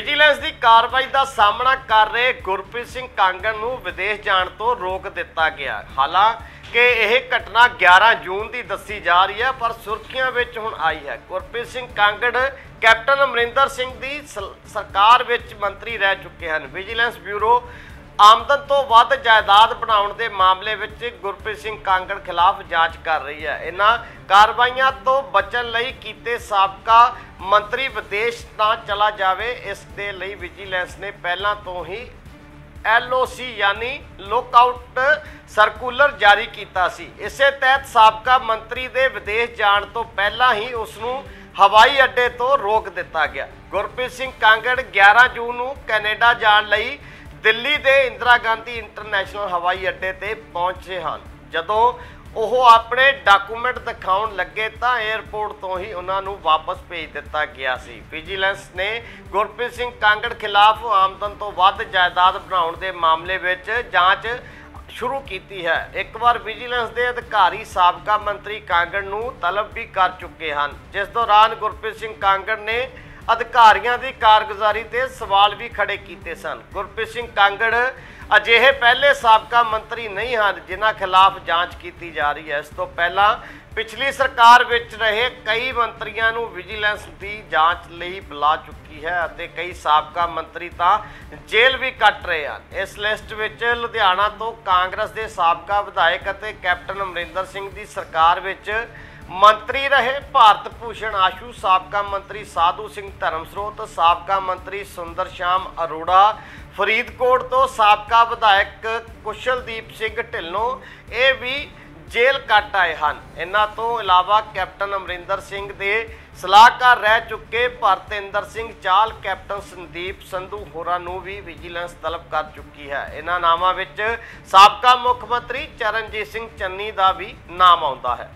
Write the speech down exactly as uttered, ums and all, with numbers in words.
Vigilance ਦੀ ਕਾਰਵਾਈ ਦਾ ਸਾਹਮਣਾ ਕਰ ਰਹੇ ਗੁਰਪ੍ਰੀਤ ਸਿੰਘ ਕਾਂਗੜ ਨੂੰ ਵਿਦੇਸ਼ ਜਾਣ ਤੋਂ ਰੋਕ ਦਿੱਤਾ ਗਿਆ। ਹਾਲਾਂਕਿ ਇਹ ਘਟਨਾ ਗਿਆਰਾਂ ਜੂਨ ਦੀ ਦੱਸੀ ਜਾ ਰਹੀ ਹੈ, ਪਰ ਸੁਰਖੀਆਂ ਵਿੱਚ ਹੁਣ ਆਈ ਹੈ। ਗੁਰਪ੍ਰੀਤ ਸਿੰਘ ਕਾਂਗੜ ਕੈਪਟਨ ਅਮਰਿੰਦਰ ਸਿੰਘ ਦੀ ਸਰਕਾਰ ਵਿੱਚ ਮੰਤਰੀ ਰਹਿ ਚੁੱਕੇ ਹਨ। ਵਿਜੀਲੈਂਸ ਬਿਊਰੋ ਆਮਦਨ ਤੋਂ ਵੱਧ ਜਾਇਦਾਦ ਬਣਾਉਣ ਦੇ ਮਾਮਲੇ ਵਿੱਚ ਗੁਰਪ੍ਰੀਤ ਸਿੰਘ ਕਾਂਗੜ ਖਿਲਾਫ ਜਾਂਚ ਕਰ ਰਹੀ ਹੈ। ਇਹਨਾਂ ਕਾਰਵਾਈਆਂ ਤੋਂ ਬਚਣ ਲਈ ਕੀਤੇ ਸਾਬਕਾ ਮੰਤਰੀ ਵਿਦੇਸ਼ ਨਾ ਚਲਾ ਜਾਵੇ, ਇਸ ਦੇ ਲਈ ਵਿਜੀਲੈਂਸ ਨੇ ਪਹਿਲਾਂ ਤੋਂ ਹੀ ਐਲ ਓ ਸੀ यानी ਲੁੱਕਆਊਟ ਸਰਕੂਲਰ ਜਾਰੀ ਕੀਤਾ ਸੀ। ਇਸੇ ਤਹਿਤ ਸਾਬਕਾ ਮੰਤਰੀ ਦੇ ਵਿਦੇਸ਼ ਜਾਣ ਤੋਂ ਪਹਿਲਾਂ ਹੀ ਉਸ ਨੂੰ ਹਵਾਈ ਅੱਡੇ ਤੋਂ ਰੋਕ ਦਿੱਤਾ ਗਿਆ। ਗੁਰਪ੍ਰੀਤ ਸਿੰਘ ਕਾਂਗੜ ਗਿਆਰਾਂ ਜੂਨ ਨੂੰ ਕੈਨੇਡਾ ਜਾਣ ਲਈ ਦਿੱਲੀ ਦੇ ਇੰਦਰਾ ਗਾਂਧੀ ਇੰਟਰਨੈਸ਼ਨਲ ਹਵਾਈ ਅੱਡੇ ਤੇ ਪਹੁੰਚੇ ਹਨ। ਜਦੋਂ ਉਹ ਆਪਣੇ ਡਾਕੂਮੈਂਟ ਦਿਖਾਉਣ ਲੱਗੇ ਤਾਂ 에ਅਰਪੋਰਟ ਤੋਂ ਹੀ ਉਹਨਾਂ ਨੂੰ ਵਾਪਸ ਭੇਜ ਦਿੱਤਾ ਗਿਆ ਸੀ। ਵਿਜੀਲੈਂਸ ਨੇ ਗੁਰਪ੍ਰੀਤ ਸਿੰਘ ਕਾਂਗੜ ਖਿਲਾਫ ਆਮਦਨ ਤੋਂ ਵੱਧ ਜਾਇਦਾਦ ਬਣਾਉਣ ਦੇ ਮਾਮਲੇ ਵਿੱਚ ਜਾਂਚ ਸ਼ੁਰੂ ਕੀਤੀ ਹੈ। ਇੱਕ ਵਾਰ ਵਿਜੀਲੈਂਸ ਦੇ ਅਧਿਕਾਰੀ ਸਾਬਕਾ ਮੰਤਰੀ ਕਾਂਗੜ ਨੂੰ ਤਲਬ ਵੀ ਕਰ ਚੁੱਕੇ ਹਨ, ਜਿਸ ਦੌਰਾਨ ਗੁਰਪ੍ਰੀਤ ਸਿੰਘ ਕਾਂਗੜ ਨੇ ਅਧਿਕਾਰੀਆਂ ਦੀ ਕਾਰਗੁਜ਼ਾਰੀ ਤੇ ਸਵਾਲ ਵੀ ਖੜੇ ਕੀਤੇ ਸਨ। ਗੁਰਪ੍ਰੀਤ ਸਿੰਘ ਕਾਂਗੜ ਅਜਿਹੇ ਪਹਿਲੇ ਸਾਬਕਾ ਮੰਤਰੀ ਨਹੀਂ ਹਨ ਜਿਨ੍ਹਾਂ ਖਿਲਾਫ ਜਾਂਚ ਕੀਤੀ ਜਾ ਰਹੀ ਹੈ। ਇਸ ਤੋਂ ਪਹਿਲਾਂ ਪਿਛਲੀ ਸਰਕਾਰ ਵਿੱਚ ਰਹੇ ਕਈ ਮੰਤਰੀਆਂ ਨੂੰ ਵਿਜੀਲੈਂਸ ਦੀ ਜਾਂਚ ਲਈ ਬੁਲਾ ਚੁੱਕੀ ਹੈ ਅਤੇ ਕਈ ਸਾਬਕਾ ਮੰਤਰੀ ਤਾਂ ਜੇਲ੍ਹ ਵੀ ਕੱਟ ਰਹੇ ਹਨ। ਇਸ ਲਿਸਟ ਵਿੱਚ ਲੁਧਿਆਣਾ ਤੋਂ ਕਾਂਗਰਸ ਦੇ ਸਾਬਕਾ ਵਿਧਾਇਕ ਅਤੇ ਕੈਪਟਨ ਅਮਰਿੰਦਰ ਸਿੰਘ ਦੀ ਸਰਕਾਰ ਵਿੱਚ ਮੰਤਰੀ ਰਹੇ ਭਾਰਤ ਭੂਸ਼ਣ ਆਸ਼ੂ, ਸਾਬਕਾ ਮੰਤਰੀ ਸਾਧੂ ਸਿੰਘ ਧਰਮਸਰੋਤ, ਸਾਬਕਾ ਮੰਤਰੀ ਸੁੰਦਰ ਸ਼ਾਮ ਅਰੋੜਾ, ਫਰੀਦਕੋਟ ਤੋਂ ਸਾਬਕਾ ਵਿਧਾਇਕ ਕੁਸ਼ਲਦੀਪ ਸਿੰਘ ਢਿੱਲੋਂ ਇਹ ਵੀ ਜੇਲ੍ਹ ਕੱਟ ਆਏ ਹਨ। ਇਹਨਾਂ ਤੋਂ ਇਲਾਵਾ ਕੈਪਟਨ ਅਮਰਿੰਦਰ ਸਿੰਘ ਦੇ ਸਲਾਹਕਾਰ ਰਹਿ ਚੁੱਕੇ ਭਰਤਿੰਦਰ ਸਿੰਘ ਚਾਹਲ, ਕੈਪਟਨ ਸੰਦੀਪ ਸੰਧੂ ਹੋਰਾਂ ਨੂੰ ਵੀ ਵਿਜੀਲੈਂਸ ਤਲਬ ਕਰ ਚੁੱਕੀ ਹੈ। ਇਹਨਾਂ ਨਾਮਾਂ ਵਿੱਚ ਸਾਬਕਾ ਮੁੱਖ ਮੰਤਰੀ ਚਰਨਜੀਤ ਸਿੰਘ ਚੰਨੀ ਦਾ ਵੀ ਨਾਮ ਆਉਂਦਾ ਹੈ।